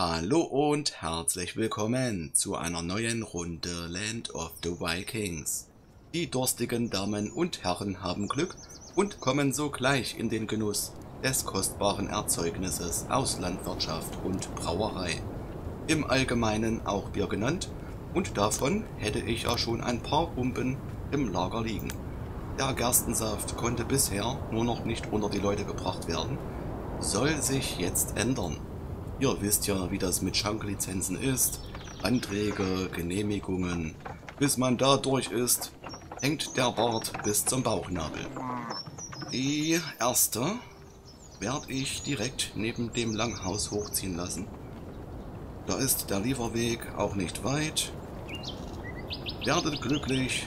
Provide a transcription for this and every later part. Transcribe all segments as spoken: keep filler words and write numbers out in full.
Hallo und herzlich willkommen zu einer neuen Runde Land of the Vikings. Die durstigen Damen und Herren haben Glück und kommen sogleich in den Genuss des kostbaren Erzeugnisses aus Landwirtschaft und Brauerei. Im Allgemeinen auch Bier genannt, und davon hätte ich ja schon ein paar Humpen im Lager liegen. Der Gerstensaft konnte bisher nur noch nicht unter die Leute gebracht werden, soll sich jetzt ändern. Ihr wisst ja, wie das mit Schanklizenzen ist. Anträge, Genehmigungen. Bis man da durch ist, hängt der Bart bis zum Bauchnabel. Die erste werde ich direkt neben dem Langhaus hochziehen lassen. Da ist der Lieferweg auch nicht weit. Werdet glücklich.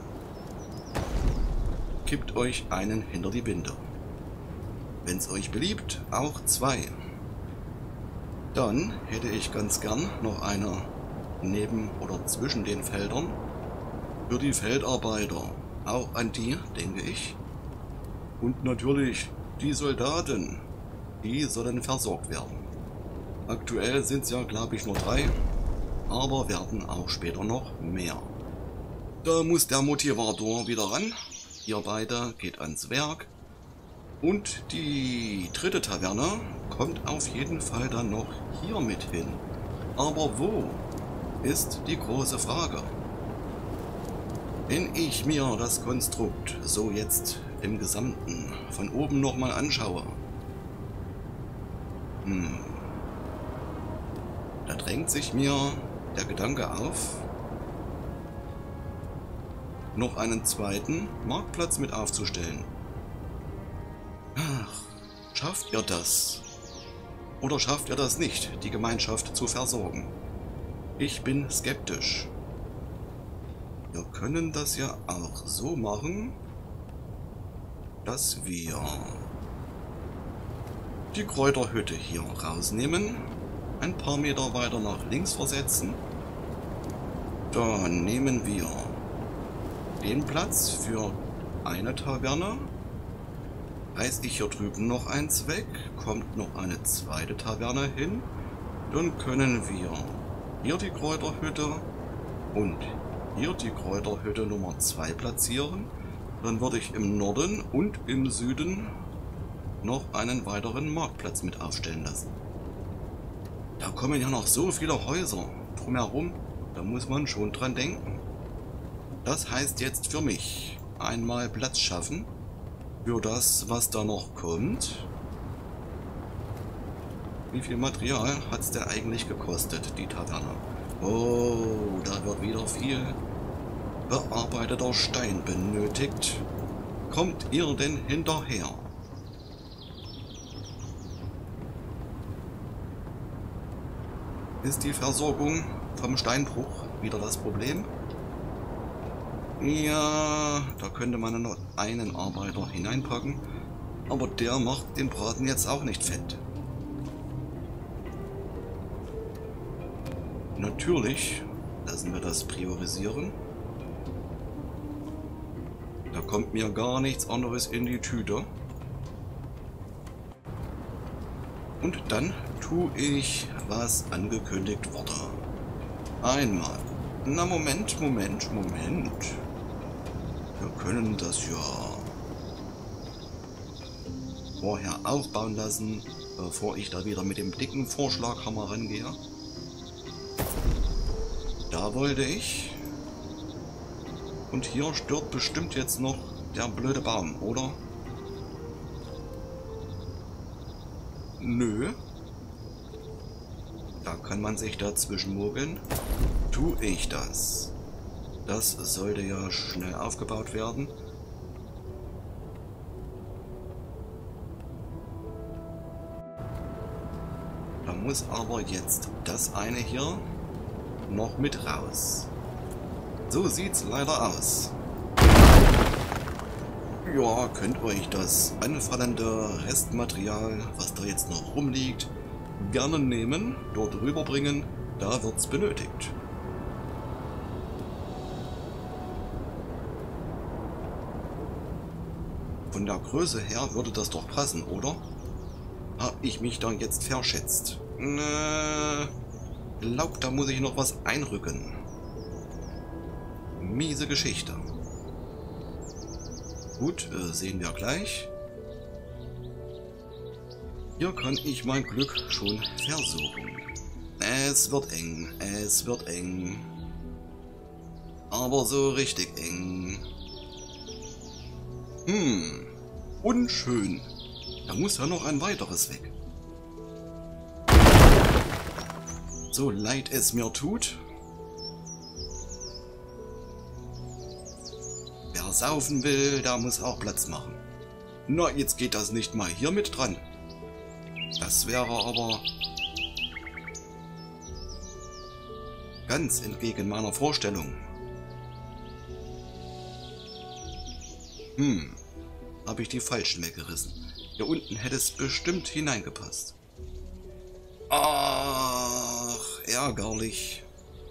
Kippt euch einen hinter die Binde. Wenn's euch beliebt, auch zwei. Dann hätte ich ganz gern noch eine neben oder zwischen den Feldern für die Feldarbeiter. Auch an die denke ich. Und natürlich die Soldaten, die sollen versorgt werden. Aktuell sind es ja, glaube ich, nur drei, aber werden auch später noch mehr. Da muss der Motivator wieder ran. Ihr beide geht ans Werk. Und die dritte Taverne kommt auf jeden Fall dann noch hier mit hin. Aber wo, ist die große Frage. Wenn ich mir das Konstrukt so jetzt im Gesamten von oben nochmal anschaue, hm, da drängt sich mir der Gedanke auf, noch einen zweiten Marktplatz mit aufzustellen. Ach, schafft ihr das? Oder schafft ihr das nicht, die Gemeinschaft zu versorgen? Ich bin skeptisch. Wir können das ja auch so machen, dass wir die Kräuterhütte hier rausnehmen, ein paar Meter weiter nach links versetzen. Dann nehmen wir den Platz für eine Taverne. Reiß ich hier drüben noch eins weg, kommt noch eine zweite Taverne hin, dann können wir hier die Kräuterhütte und hier die Kräuterhütte Nummer zwei platzieren. Dann würde ich im Norden und im Süden noch einen weiteren Marktplatz mit aufstellen lassen. Da kommen ja noch so viele Häuser drumherum, da muss man schon dran denken. Das heißt jetzt für mich einmal Platz schaffen für das, was da noch kommt. Wie viel Material hat es denn eigentlich gekostet, die Taverne? Oh, da wird wieder viel bearbeiteter Stein benötigt. Kommt ihr denn hinterher? Ist die Versorgung vom Steinbruch wieder das Problem? Ja, da könnte man noch einen Arbeiter hineinpacken, aber der macht den Braten jetzt auch nicht fett. Natürlich lassen wir das priorisieren. Da kommt mir gar nichts anderes in die Tüte. Und dann tue ich, was angekündigt wurde. Einmal. Na Moment, Moment, Moment. Wir können das ja vorher aufbauen lassen, bevor ich da wieder mit dem dicken Vorschlaghammer rangehe. Da wollte ich. Und hier stört bestimmt jetzt noch der blöde Baum, oder? Nö. Da kann man sich dazwischen mogeln. Tu ich das. Das sollte ja schnell aufgebaut werden. Da muss aber jetzt das eine hier noch mit raus. So sieht's leider aus. Ja, könnt euch das anfallende Restmaterial, was da jetzt noch rumliegt, gerne nehmen, dort rüberbringen, da wird's benötigt. Von der Größe her würde das doch passen, oder? Hab ich mich da jetzt verschätzt? Äh, glaub, da muss ich noch was einrücken. Miese Geschichte. Gut, äh, sehen wir gleich. Hier kann ich mein Glück schon versuchen. Es wird eng, es wird eng. Aber so richtig eng. Hm, unschön. Da muss ja noch ein weiteres weg. So leid es mir tut. Wer saufen will, der muss auch Platz machen. Na, jetzt geht das nicht mal hier mit dran. Das wäre aber ganz entgegen meiner Vorstellung. Hm, habe ich die falschen weggerissen. Hier unten hätte es bestimmt hineingepasst. Ach, ärgerlich.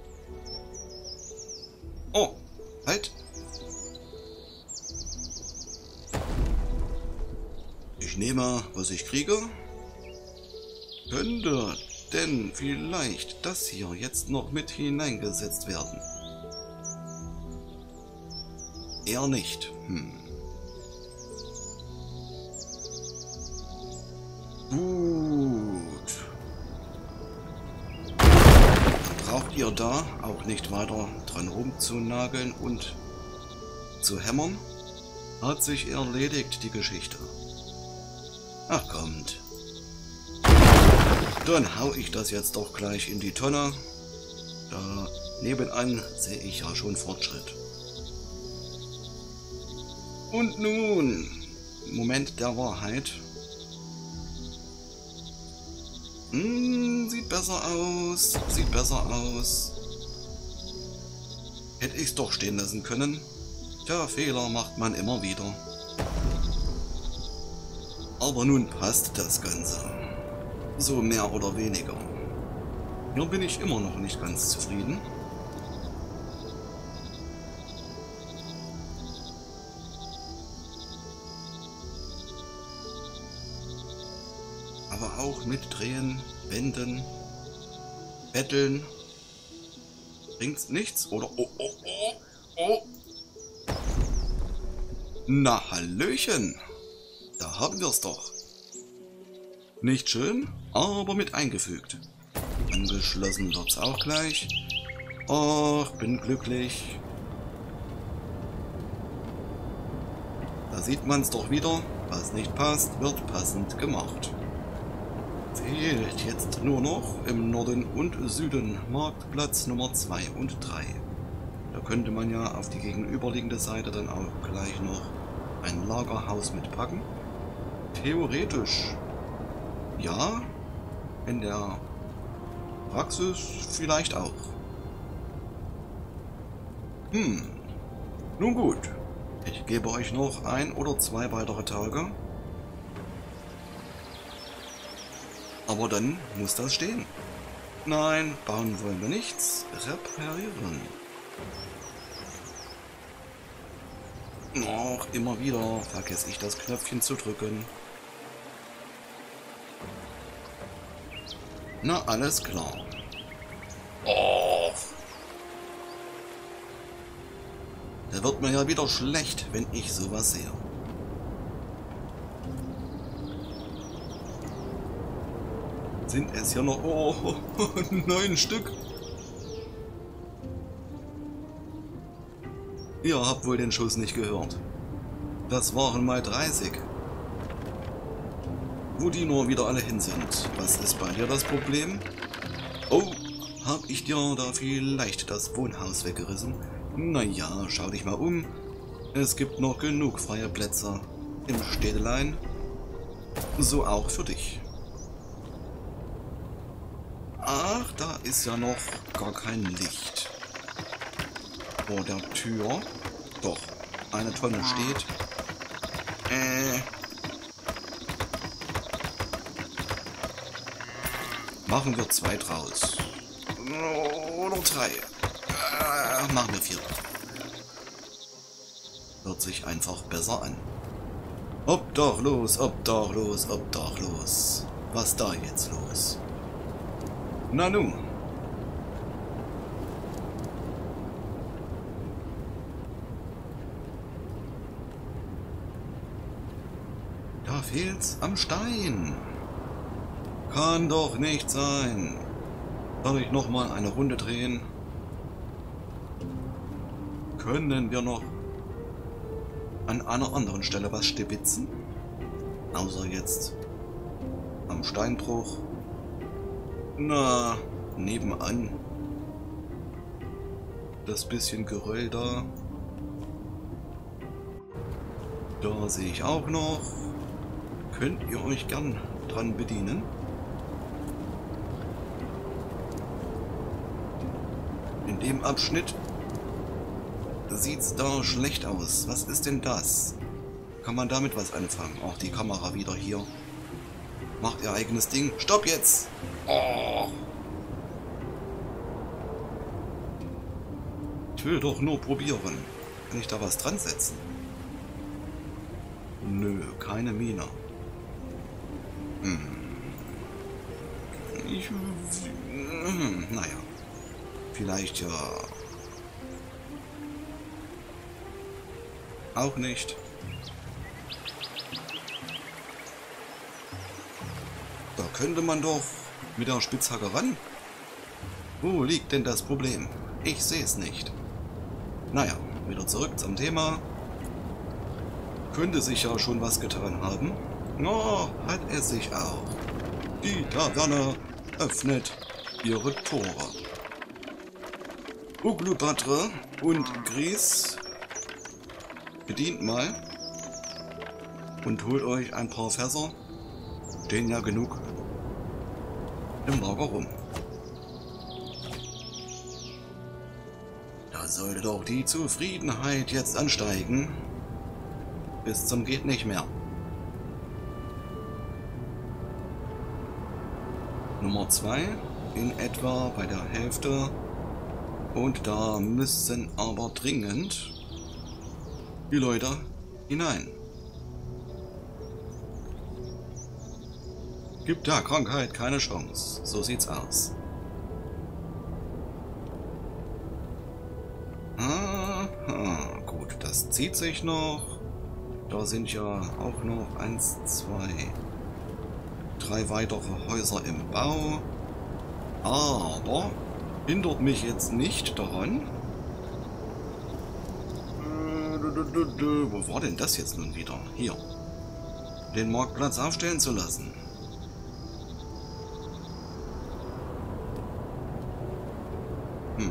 Oh, halt. Ich nehme, was ich kriege. Könnte denn vielleicht das hier jetzt noch mit hineingesetzt werden? Eher nicht. Hm. Gut. Dann braucht ihr da auch nicht weiter dran rumzunageln und zu hämmern. Hat sich erledigt, die Geschichte. Ach, kommt. Dann hau ich das jetzt doch gleich in die Tonne. Da nebenan sehe ich ja schon Fortschritt. Und nun, Moment der Wahrheit. Hm, sieht besser aus, sieht besser aus. Hätte ich es doch stehen lassen können. Tja, Fehler macht man immer wieder. Aber nun passt das Ganze. So mehr oder weniger. Hier bin ich immer noch nicht ganz zufrieden. Aber auch mit Drehen, Wenden, Betteln. Bringt's nichts? Oder... Oh, oh, oh, oh. Na, Hallöchen. Da haben wir's doch. Nicht schön, aber mit eingefügt. Angeschlossen wird's auch gleich. Ach, bin glücklich. Da sieht man's doch wieder. Was nicht passt, wird passend gemacht. Fehlt jetzt nur noch im Norden und Süden Marktplatz Nummer zwei und drei. Da könnte man ja auf die gegenüberliegende Seite dann auch gleich noch ein Lagerhaus mitpacken. Theoretisch ja, in der Praxis vielleicht auch. Hm, nun gut. Ich gebe euch noch ein oder zwei weitere Tage. Aber dann muss das stehen. Nein, bauen wollen wir nichts. Reparieren. Noch immer wieder vergesse ich das Knöpfchen zu drücken. Na, alles klar. Oh. Da wird mir ja wieder schlecht, wenn ich sowas sehe. Sind es ja noch... Oh, neun Stück. Ihr habt wohl den Schuss nicht gehört. Das waren mal dreißig. Wo die nur wieder alle hin sind. Was ist bei dir das Problem? Oh, hab ich dir da vielleicht das Wohnhaus weggerissen? Naja, schau dich mal um. Es gibt noch genug freie Plätze im Städtelein. So auch für dich. Ach, da ist ja noch gar kein Licht. Vor der Tür. Doch, eine Tonne steht. Äh... Machen wir zwei draus. Oder drei. Äh, machen wir vier. Hört sich einfach besser an. Obdachlos, obdachlos, obdachlos. Was da jetzt los? Na nun. Da fehlt's am Stein. Kann doch nicht sein. Soll ich noch mal eine Runde drehen? Können wir noch an einer anderen Stelle was stibitzen? Außer jetzt am Steinbruch. Na, nebenan. Das bisschen Geröll da. Da sehe ich auch noch. Könnt ihr euch gern dran bedienen? In dem Abschnitt sieht's da schlecht aus. Was ist denn das? Kann man damit was anfangen? Auch die Kamera wieder hier. Macht ihr eigenes Ding. Stopp jetzt! Oh. Ich will doch nur probieren. Kann ich da was dran setzen? Nö, keine Mine. Hm. Ich, hm, naja. Vielleicht ja auch nicht. Da könnte man doch mit der Spitzhacke ran. Wo liegt denn das Problem? Ich sehe es nicht. Naja, wieder zurück zum Thema. Könnte sich ja schon was getan haben. Oh, hat es sich auch. Die Taverne öffnet ihre Tore. Uglubatre und Gries, bedient mal und holt euch ein paar Fässer. Stehen ja genug im Lager rum. Da sollte doch die Zufriedenheit jetzt ansteigen. Bis zum geht nicht mehr. Nummer zwei in etwa bei der Hälfte. Und da müssen aber dringend die Leute hinein. Gibt der Krankheit keine Chance. So sieht's aus. Aha, gut, das zieht sich noch. Da sind ja auch noch eins, zwei, drei weitere Häuser im Bau. Aber hindert mich jetzt nicht daran. Wo war denn das jetzt nun wieder? Hier. Den Marktplatz aufstellen zu lassen. Hm.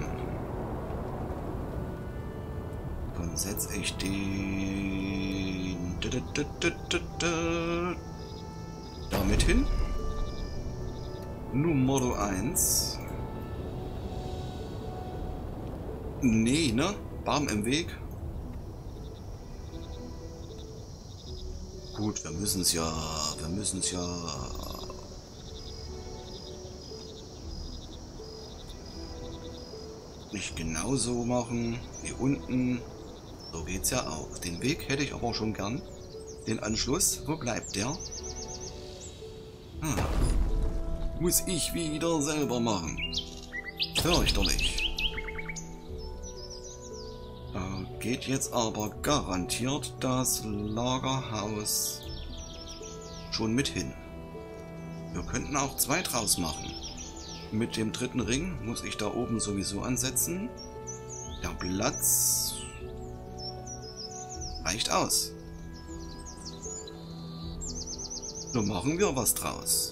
Dann setze ich den damit hin. Nummer eins. Nee, ne? Baum im Weg. Gut, wir müssen es ja, wir müssen es ja nicht genauso machen wie unten. So geht's ja auch. Den Weg hätte ich aber schon gern. Den Anschluss, wo bleibt der? Ah, muss ich wieder selber machen. Fürchterlich. Da geht jetzt aber garantiert das Lagerhaus schon mit hin. Wir könnten auch zwei draus machen. Mit dem dritten Ring muss ich da oben sowieso ansetzen. Der Platz reicht aus. So machen wir was draus.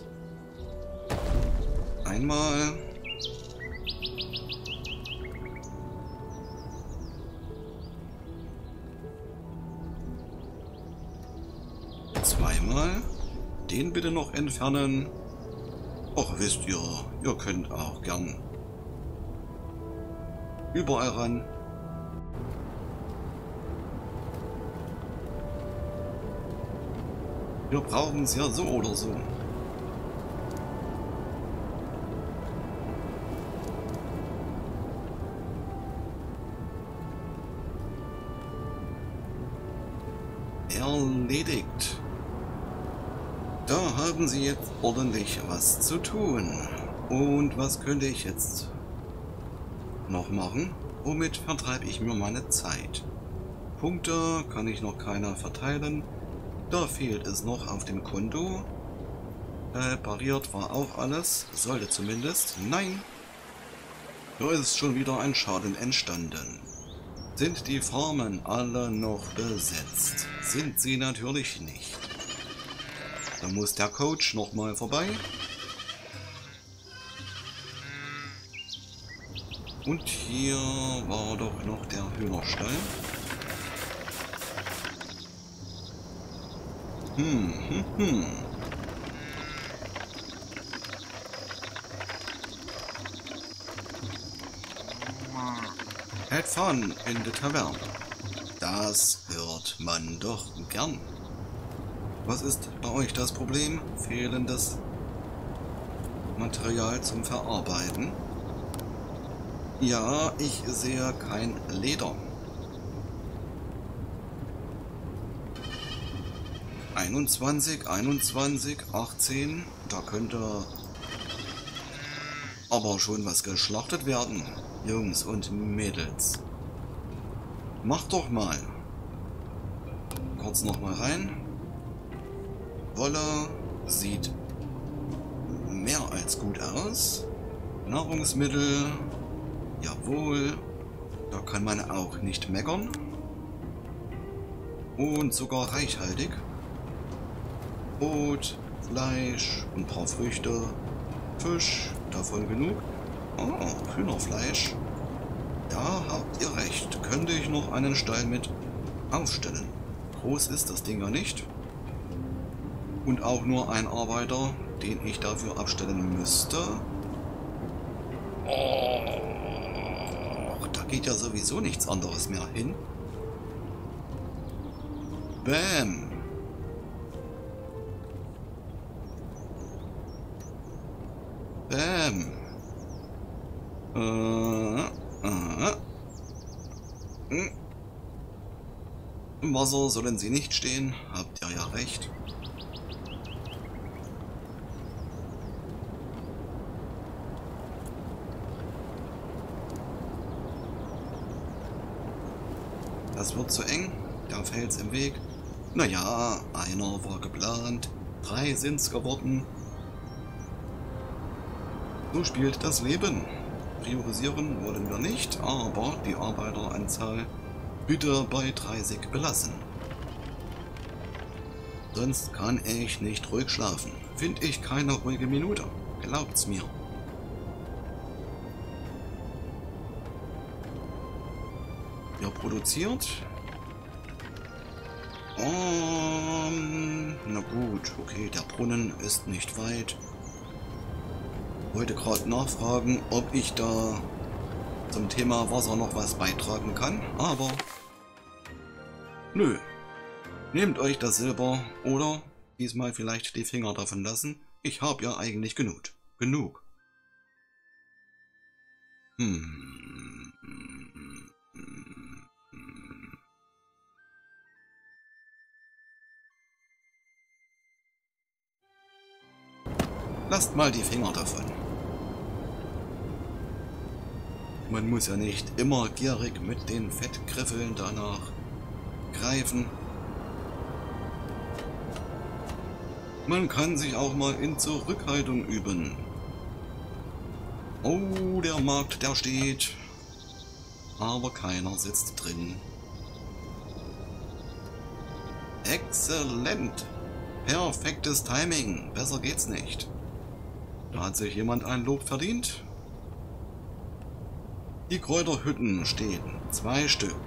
Einmal. Zweimal. Den bitte noch entfernen. Och, wisst ihr, ihr könnt auch gern überall ran. Wir brauchen es ja so oder so. Erledigt. Da haben sie jetzt ordentlich was zu tun. Und was könnte ich jetzt noch machen? Womit vertreibe ich mir meine Zeit? Punkte kann ich noch keiner verteilen. Da fehlt es noch auf dem Konto. Repariert war auch alles. Sollte zumindest. Nein. Da ist schon wieder ein Schaden entstanden. Sind die Farmen alle noch besetzt? Sind sie natürlich nicht. Da muss der Coach nochmal vorbei. Und hier war doch noch der Hühnerstall. Hm, hm, hm. Had fun in the tavern. Das hört man doch gern. Was ist bei euch das Problem? Fehlendes Material zum Verarbeiten? Ja, ich sehe kein Leder. einundzwanzig, einundzwanzig, achtzehn, da könnte aber schon was geschlachtet werden, Jungs und Mädels. Macht doch mal. Kurz noch mal rein. Wolle sieht mehr als gut aus. Nahrungsmittel, jawohl, da kann man auch nicht meckern. Und sogar reichhaltig. Brot, Fleisch, ein paar Früchte, Fisch, davon genug. Oh, Hühnerfleisch. Da habt ihr recht. Könnte ich noch einen Stall mit aufstellen. Groß ist das Ding ja nicht. Und auch nur ein Arbeiter, den ich dafür abstellen müsste. Oh, da geht ja sowieso nichts anderes mehr hin. Bäm. Bäm. Äh, äh. Hm. Im Wasser sollen sie nicht stehen, habt ihr ja recht. Das wird zu eng, der Fels im Weg. Naja, einer war geplant, drei sind's geworden. So spielt das Leben. Priorisieren wollen wir nicht, aber die Arbeiteranzahl bitte bei dreißig belassen. Sonst kann ich nicht ruhig schlafen. Finde ich keine ruhige Minute. Glaubt's mir. Wer produziert? Um, na gut, okay, der Brunnen ist nicht weit. Wollte gerade nachfragen, ob ich da zum Thema Wasser noch was beitragen kann, aber nö. Nehmt euch das Silber oder diesmal vielleicht die Finger davon lassen. Ich habe ja eigentlich genug. Genug. Hm. Lasst mal die Finger davon. Man muss ja nicht immer gierig mit den Fettgriffeln danach greifen. Man kann sich auch mal in Zurückhaltung üben. Oh, der Markt, der steht. Aber keiner sitzt drin. Exzellent. Perfektes Timing. Besser geht's nicht. Da hat sich jemand ein Lob verdient. Die Kräuterhütten stehen. Zwei Stück.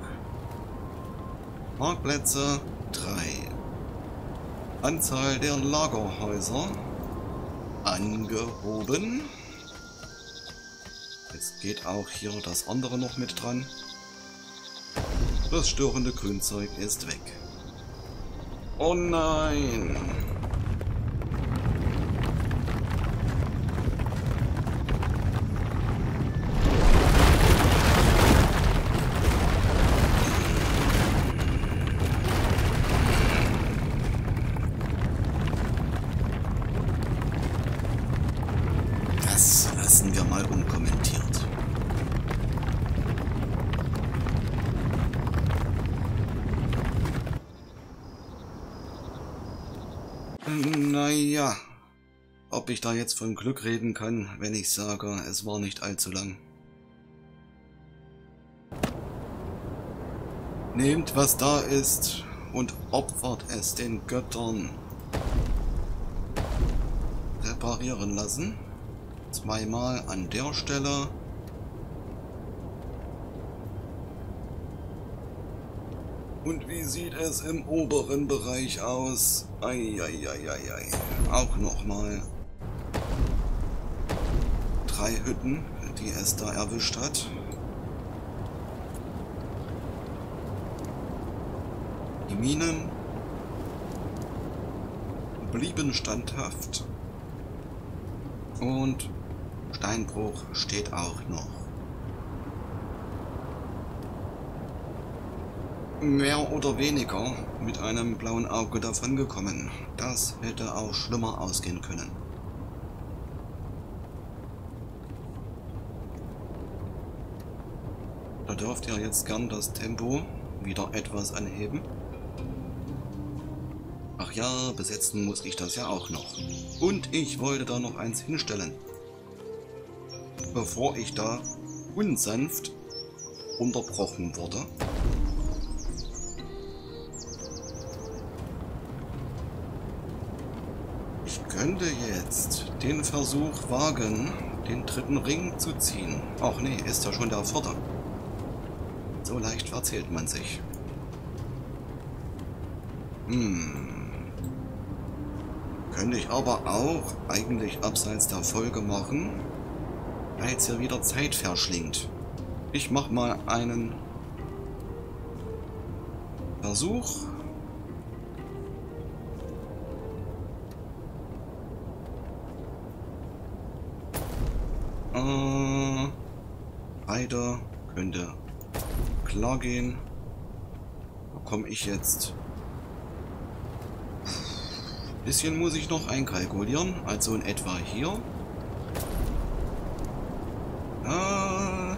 Parkplätze drei. Anzahl der Lagerhäuser angehoben. Jetzt geht auch hier das andere noch mit dran. Das störende Grünzeug ist weg. Oh nein! Das lassen wir mal unkommentiert. Naja, ob ich da jetzt von Glück reden kann, wenn ich sage, es war nicht allzu lang. Nehmt, was da ist, und opfert es den Göttern. Reparieren lassen. Zweimal an der Stelle. Und wie sieht es im oberen Bereich aus? Eieieiei. Auch nochmal drei Hütten, die es da erwischt hat. Die Minen blieben standhaft. Und Steinbruch steht auch noch. Mehr oder weniger mit einem blauen Auge davon gekommen. Das hätte auch schlimmer ausgehen können. Da dürft ihr jetzt gern das Tempo wieder etwas anheben. Ach ja, besetzen muss ich das ja auch noch. Und ich wollte da noch eins hinstellen, bevor ich da unsanft unterbrochen wurde. Ich könnte jetzt den Versuch wagen, den dritten Ring zu ziehen. Ach nee, ist ja schon der vierte. So leicht verzählt man sich. Hm. Könnte ich aber auch eigentlich abseits der Folge machen, weil jetzt hier wieder Zeit verschlingt. Ich mach mal einen Versuch. Äh, beide könnte klar gehen. Wo komme ich jetzt? Bisschen muss ich noch einkalkulieren, also in etwa hier. Ah,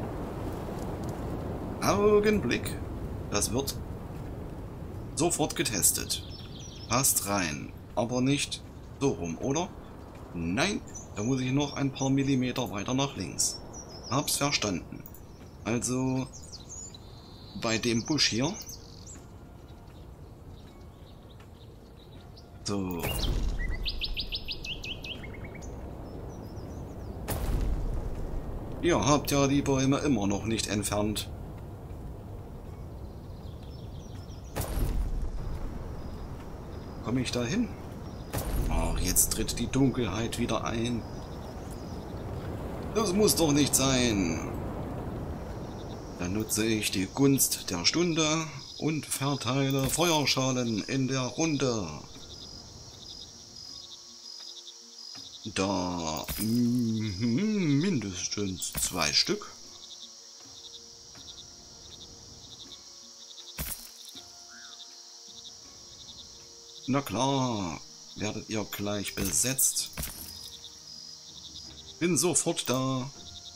Augenblick. Das wird sofort getestet. Passt rein, aber nicht so rum, oder? Nein, da muss ich noch ein paar Millimeter weiter nach links. Hab's verstanden. Also bei dem Busch hier. So. Ihr habt ja die Bäume immer noch nicht entfernt. Komme ich da hin? Ach, jetzt tritt die Dunkelheit wieder ein. Das muss doch nicht sein. Dann nutze ich die Gunst der Stunde und verteile Feuerschalen in der Runde. Da mm, mindestens zwei Stück. Na klar, werdet ihr gleich besetzt. Bin sofort da.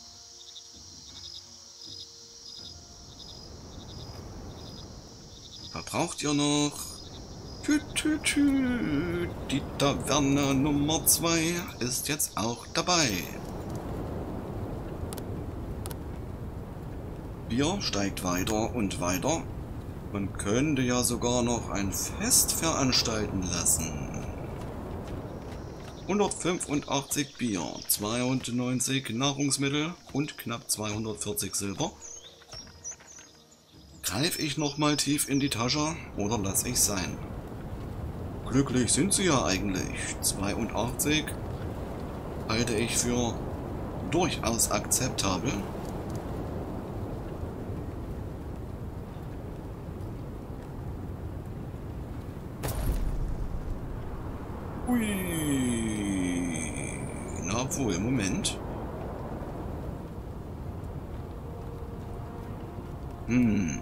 Was braucht ihr noch? Tü, tü, tü. Die Taverne Nummer zwei ist jetzt auch dabei. Bier steigt weiter und weiter. Man könnte ja sogar noch ein Fest veranstalten lassen. hundertfünfundachtzig Bier, zweiundneunzig Nahrungsmittel und knapp zweihundertvierzig Silber. Greife ich nochmal tief in die Tasche oder lasse ich sein? Glücklich sind sie ja eigentlich. zweiundachtzig halte ich für durchaus akzeptabel. Ui. Na wohl, Moment. Hm.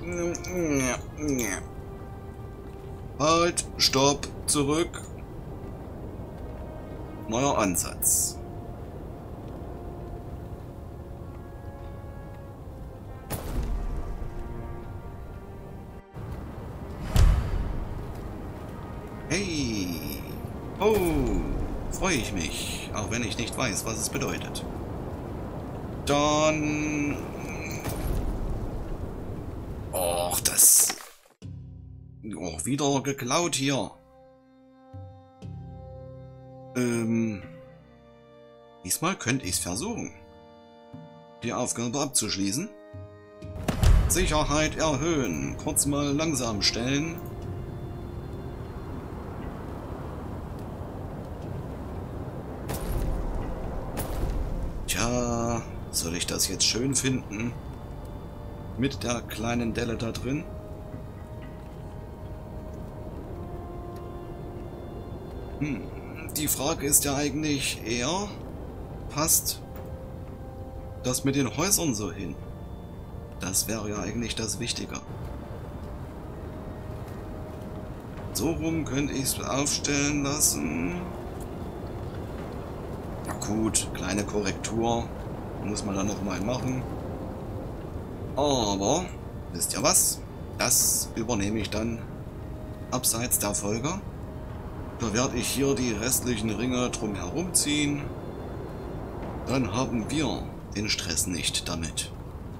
Halt, stopp, zurück. Neuer Ansatz. Hey! Oh! Freue ich mich, auch wenn ich nicht weiß, was es bedeutet. Dann... Och, das... Oh, wieder geklaut hier. Ähm... Diesmal könnte ich es versuchen, die Aufgabe abzuschließen. Sicherheit erhöhen. Kurz mal langsam stellen. Tja, soll ich das jetzt schön finden? Mit der kleinen Delle da drin? Hm, die Frage ist ja eigentlich eher, passt das mit den Häusern so hin? Das wäre ja eigentlich das Wichtige. So rum könnte ich es aufstellen lassen. Na gut, kleine Korrektur muss man dann nochmal machen. Aber, wisst ihr was? Das übernehme ich dann abseits der Folge. Da werde ich hier die restlichen Ringe drum herum ziehen. Dann haben wir den Stress nicht damit.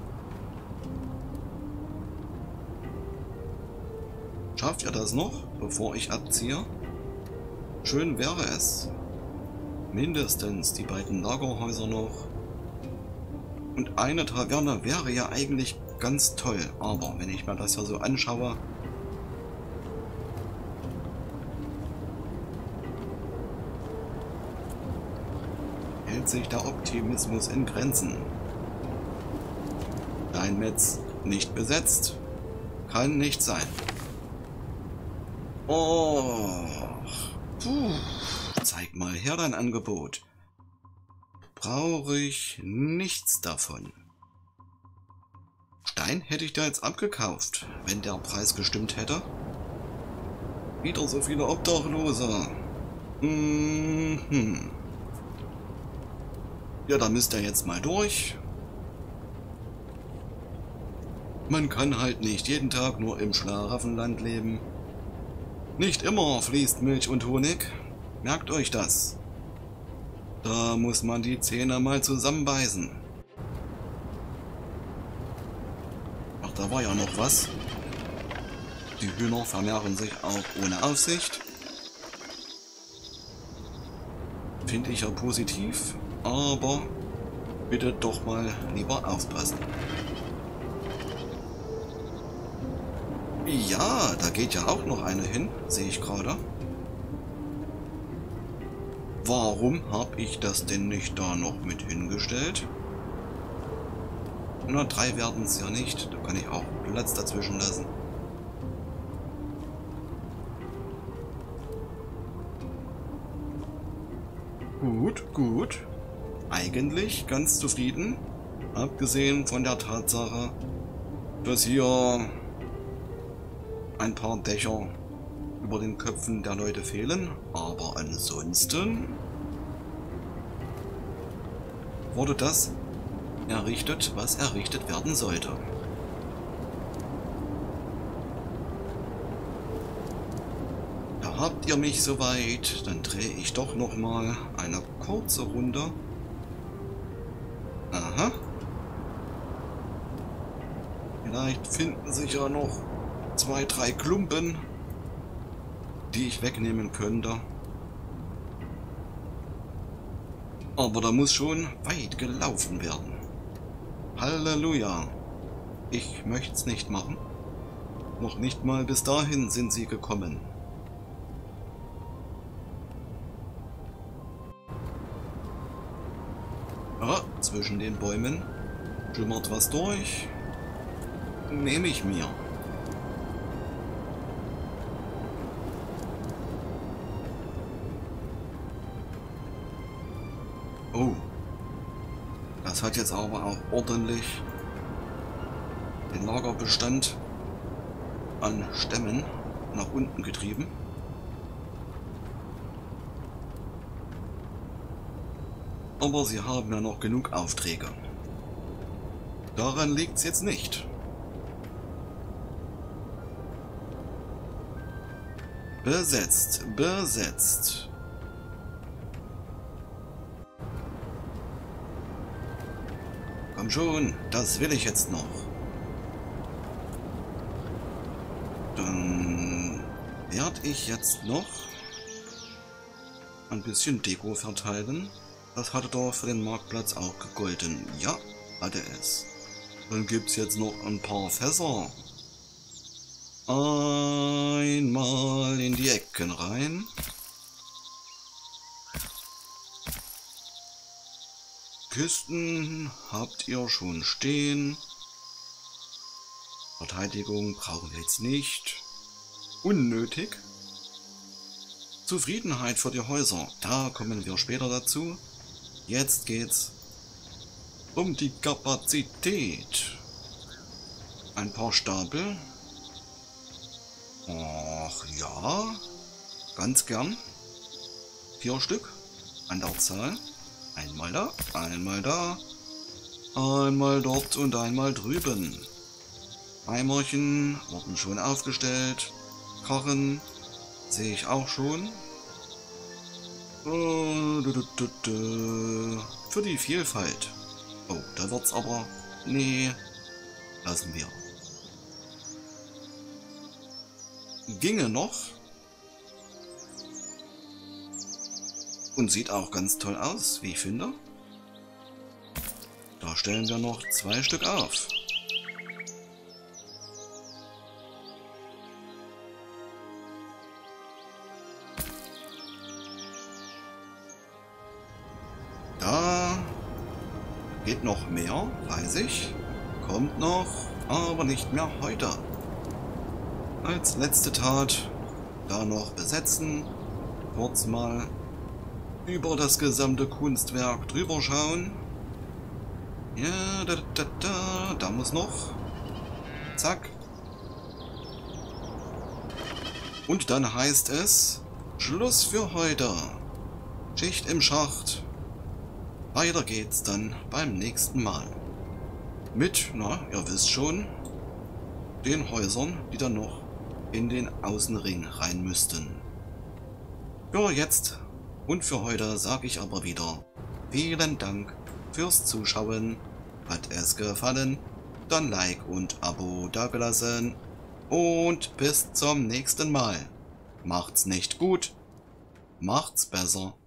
Schafft ihr das noch, bevor ich abziehe? Schön wäre es. Mindestens die beiden Lagerhäuser noch. Und eine Taverne wäre ja eigentlich ganz toll. Aber wenn ich mir das ja so anschaue... hält sich der Optimismus in Grenzen. Dein Metz nicht besetzt. Kann nicht sein. Oh, puh. Zeig mal her dein Angebot. Brauche ich nichts davon. Stein hätte ich da jetzt abgekauft, wenn der Preis gestimmt hätte. Wieder so viele Obdachlose. Mhm. Ja, da müsst ihr jetzt mal durch. Man kann halt nicht jeden Tag nur im Schlaraffenland leben. Nicht immer fließt Milch und Honig. Merkt euch das. Da muss man die Zähne mal zusammenbeißen. Ach, da war ja noch was. Die Hühner vermehren sich auch ohne Aufsicht. Finde ich ja positiv, aber bitte doch mal lieber aufpassen. Ja, da geht ja auch noch eine hin, sehe ich gerade. Warum habe ich das denn nicht da noch mit hingestellt? Na, drei werden es ja nicht. Da kann ich auch Platz dazwischen lassen. Gut, gut. Eigentlich ganz zufrieden. Abgesehen von der Tatsache, dass hier ein paar Dächer über den Köpfen der Leute fehlen, aber ansonsten wurde das errichtet, was errichtet werden sollte. Da habt ihr mich soweit, dann drehe ich doch noch mal eine kurze Runde. Aha. Vielleicht finden sich ja noch zwei, drei Klumpen, die ich wegnehmen könnte. Aber da muss schon weit gelaufen werden. Halleluja. Ich möchte es nicht machen. Noch nicht mal bis dahin sind sie gekommen. Ah, zwischen den Bäumen schimmert was durch. Nehme ich mir. Oh, das hat jetzt aber auch ordentlich den Lagerbestand an Stämmen nach unten getrieben. Aber sie haben ja noch genug Aufträge. Daran liegt es jetzt nicht. Besetzt, besetzt. Komm schon, das will ich jetzt noch. Dann werde ich jetzt noch ein bisschen Deko verteilen. Das hatte doch für den Marktplatz auch gegolten. Ja, hatte es. Dann gibt es jetzt noch ein paar Fässer. Einmal in die Ecken rein. Kisten habt ihr schon stehen. Verteidigung brauchen wir jetzt nicht. Unnötig. Zufriedenheit für die Häuser. Da kommen wir später dazu. Jetzt geht's um die Kapazität. Ein paar Stapel. Ach ja, ganz gern. Vier Stück an der Zahl. Einmal da, einmal da, einmal dort und einmal drüben. Eimerchen wurden schon aufgestellt. Karren sehe ich auch schon. Für die Vielfalt. Oh, da wird's aber... Nee, lassen wir. Ginge noch. Und sieht auch ganz toll aus, wie ich finde. Da stellen wir noch zwei Stück auf. Da geht noch mehr, weiß ich. Kommt noch, aber nicht mehr heute. Als letzte Tat da noch besetzen. Kurz mal über das gesamte Kunstwerk drüber schauen. Ja, da, da, da, da muss noch. Zack. Und dann heißt es, Schluss für heute. Schicht im Schacht. Weiter geht's dann beim nächsten Mal. Mit, na, ihr wisst schon, den Häusern, die dann noch in den Außenring rein müssten. Ja, jetzt und für heute sage ich aber wieder vielen Dank fürs Zuschauen. Hat es gefallen? Dann Like und Abo dagelassen. Und bis zum nächsten Mal. Macht's nicht gut, macht's besser.